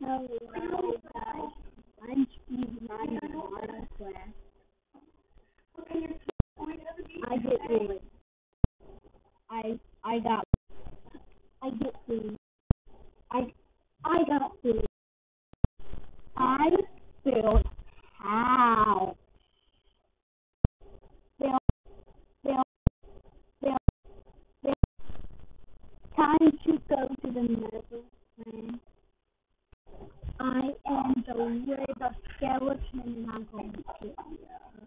Hello guys, I'm Steve and I'm in art class. I get bullied. I got I get bullied. I I got bullied. I feel how feel feel feel feel time to go to the medical plan. I am the wither skeleton and I'm going to kill you.